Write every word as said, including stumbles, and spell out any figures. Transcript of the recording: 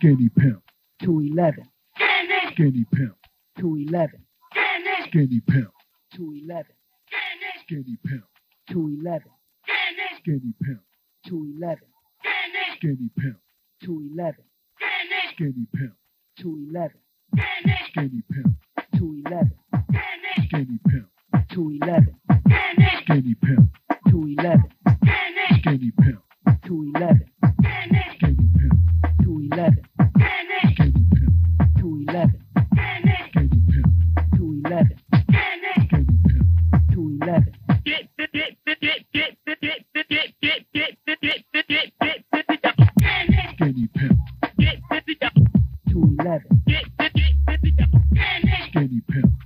Skinny pimp. two eleven. Skinny pimp. two eleven. Skinny pimp. two eleven. Skinny pimp. two eleven. Skinny pimp. two eleven. Skinny pimp. two eleven. Skinny pimp. two eleven. Skinny pimp. two eleven. Skinny pimp. two eleven. Skinny pimp. two eleven. Skinny pimp. two eleven. Skinny pimp. two eleven. Skinny pimp. two eleven. Skinny pimp. two eleven. Skinny pimp. two eleven. Skinny pimp. two eleven. Skinny pimp.